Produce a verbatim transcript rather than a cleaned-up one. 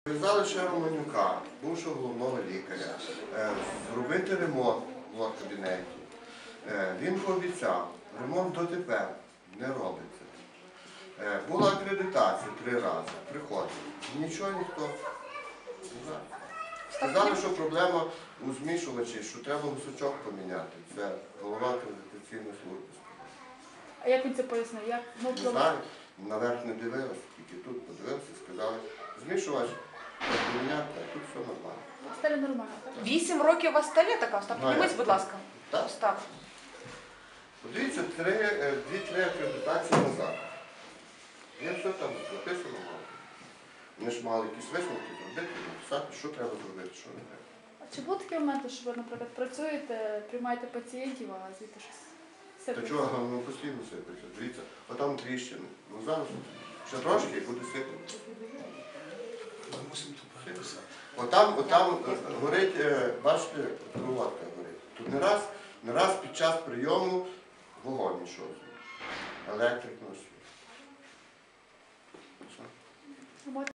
Зв'язали ще Романюка, бувшого головного лікаря, зробити ремонт в кабінеті. Він пообіцяв, ремонт дотепер не робиться. Була акредитація три рази, приходили. Нічого ніхто не знає. Сказали, що проблема у змішувачі, що треба гусачок поміняти. Це голова акредитаційної служби. А як він це пояснив? Як? Ну, Не знаю, наверх не дивилися, тільки тут подивилися і сказали, змішувач поміняти, а тут все нормально. Стеля нормально, так? Вісім років у вас стеля така? Остап, Ну, піднімись, як? будь ласка. Так. Остап. Подивіться, дві-три акредитації назад. Є все там написано. Вони ж мали якісь висновки зробити, написати, що треба зробити, що не треба. А чи були такі моменти, що ви, наприклад, працюєте, приймаєте пацієнтів, а звідти щось Та сипеться? чого, ну постійно сипеться. Дивіться, отам тріщини. Ну зараз ще трошки і буде сипати. Ми мусимо тут переписати. Отам, отам горить, бачите, проводка горить. Тут не раз, не раз під час прийому вогонь йшов. Електрик носив.